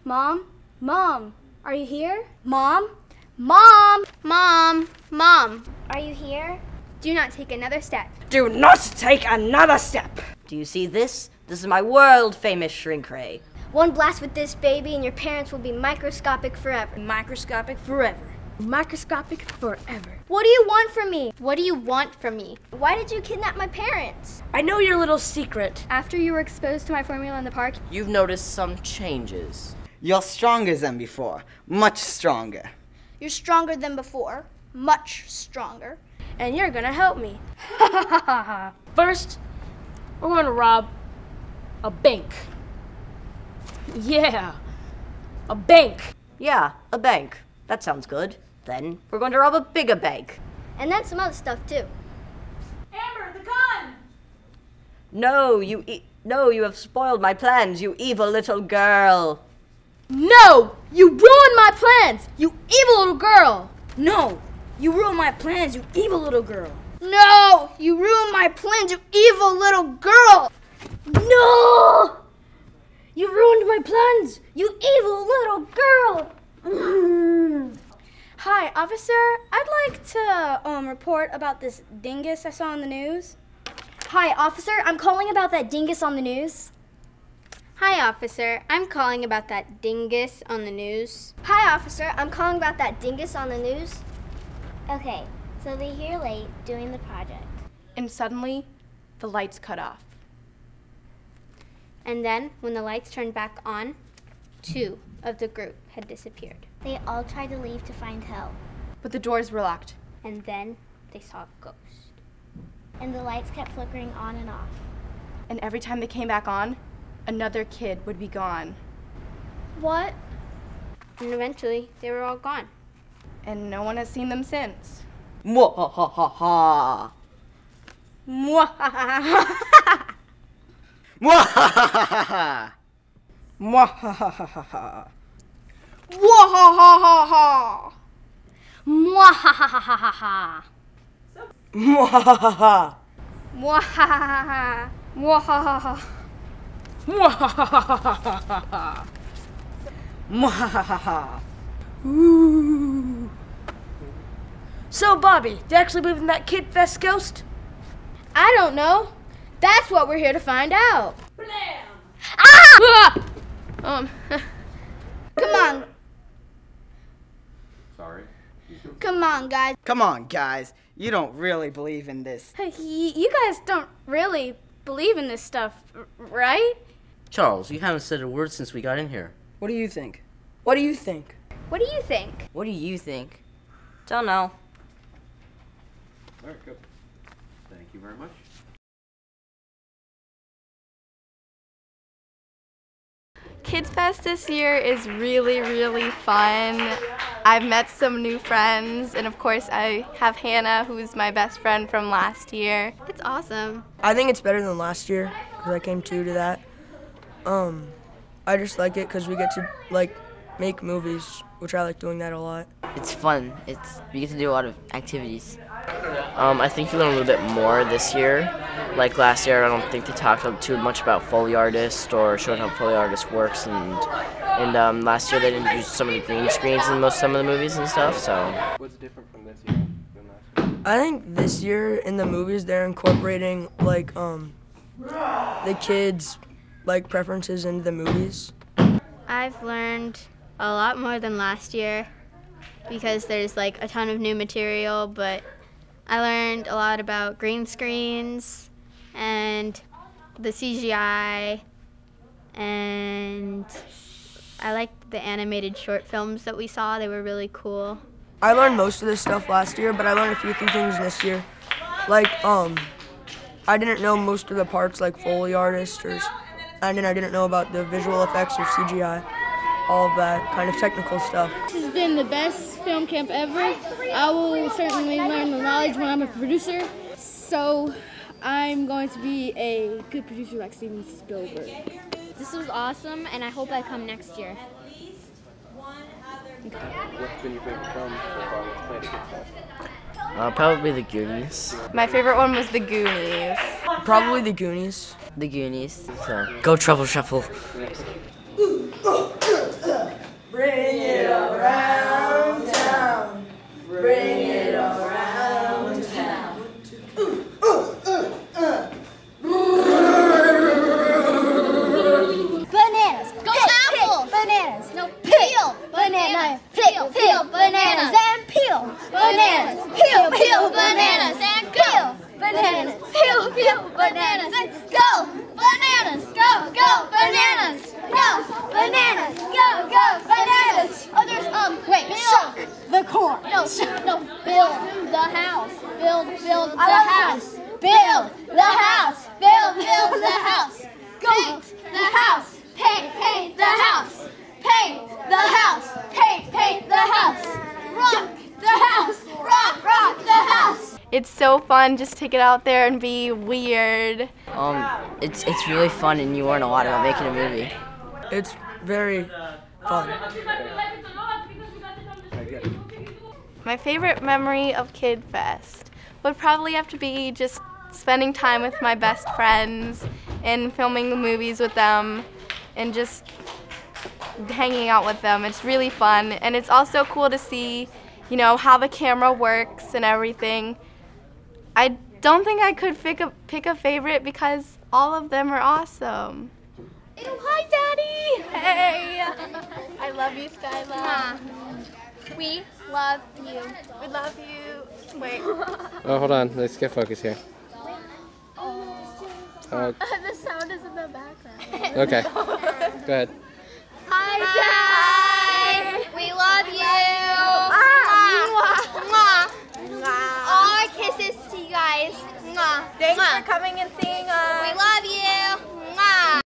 Mom? Mom, are you here? Mom? Mom! Mom! Mom! Are you here? Do not take another step. Do not take another step! Do you see this? This is my world-famous shrink ray. One blast with this baby and your parents will be microscopic forever. Microscopic forever. Microscopic forever. What do you want from me? What do you want from me? Why did you kidnap my parents? I know your little secret. After you were exposed to my formula in the park, You've noticed some changes. You're stronger than before. Much stronger. you're stronger than before. Much stronger. And you're gonna help me. First, we're gonna rob a bank. Yeah, a bank. Yeah, a bank. That sounds good. Then we're going to rob a bigger bank. And then some other stuff too. Amber, the gun! No, you have spoiled my plans, you evil little girl. No! You ruined my plans! You evil little girl! No, you ruined my plans, you evil little girl. No! You ruined my plans, you evil little girl! No! You ruined my plans, you evil little girl. Hi, officer. I'd like to report about this dingus I saw on the news. Hi, officer. I'm calling about that dingus on the news. Hi, officer. I'm calling about that dingus on the news. Hi, officer. I'm calling about that dingus on the news. Okay, so they're here late doing the project. And suddenly, the lights cut off. And then, when the lights turned back on, 2 of the group had disappeared. They all tried to leave to find help. But the doors were locked. And then they saw a ghost. And the lights kept flickering on and off. And every time they came back on, another kid would be gone. What? And eventually, they were all gone. And no one has seen them since. Mwahahaha. Mwahahaha. Mwahahaha. Mwahahaha. Mwahahaha. Mwahahaha. Mwahahaha. Mwahahaha. Mwahahaha. Mwahahaha. Mwahahaha. So, Bobby, do you actually believe in that Kidfest ghost? I don't know. That's what we're here to find out. Blam! Ah! Come on. Sorry. Come on, guys. Come on, guys. You don't really believe in this. You guys don't really believe in this stuff, right? Charles, you haven't said a word since we got in here. What do you think? What do you think? What do you think? What do you think? Don't know. All right, good. Thank you very much. Kidfest this year is really, really fun. I've met some new friends, and of course I have Hannah, who's my best friend from last year. It's awesome. I think it's better than last year because I came to that. I just like it because we get to make movies, which I like doing that a lot. It's fun. We get to do a lot of activities. I think you learn a little bit more this year. Like last year, I don't think they talked too much about Foley artists or showed how Foley artist works, and last year they didn't use some of the green screens in some of the movies and stuff. So. What's different from this year than last year? I think this year in the movies they're incorporating the kids' preferences into the movies. I've learned a lot more than last year because there's a ton of new material, but I learned a lot about green screens and the CGI, and I liked the animated short films that we saw. They were really cool. I learned most of this stuff last year, but I learned a few things this year. I didn't know most of the parts like Foley artists, and I didn't know about the visual effects or CGI, all of that kind of technical stuff. This has been the best film camp ever. I will certainly learn the knowledge when I'm a producer. So I'm going to be a good producer like Steven Spielberg. This was awesome, and I hope I come next year. What's been your favorite film so far? What's played at Kidfest? Probably The Goonies. My favorite one was The Goonies. Probably The Goonies. The Goonies. So, go Trouble Shuffle. bananas. Peel, peel, bananas and go. Bananas. Peel, peel, bananas and go. Bananas. Go, go, bananas. Go, bananas. Go, go, bananas. Oh, there's wait, shuck the corn. No, build the house. Build the house. Build the house. Build the house. Paint the house. Paint the house. Paint the house. Paint the house. Rock the house. Rock the house. It's so fun just to get out there and be weird. It's really fun, and you learn a lot about making a movie. It's very fun. My favorite memory of KidFest would probably have to be just spending time with my best friends and filming the movies with them and just hanging out with them. It's really fun, and it's also cool to see, you know, how the camera works and everything. I don't think I could pick a favorite because all of them are awesome. Ew, hi, Daddy. Hey, I love you, Skylar. We love you. We love you. Wait. Oh, hold on. Let's get focused here. The sound is in the background. Okay. Go ahead. Hi, Dad. We love you. All kisses to you guys. Thanks for coming and seeing us.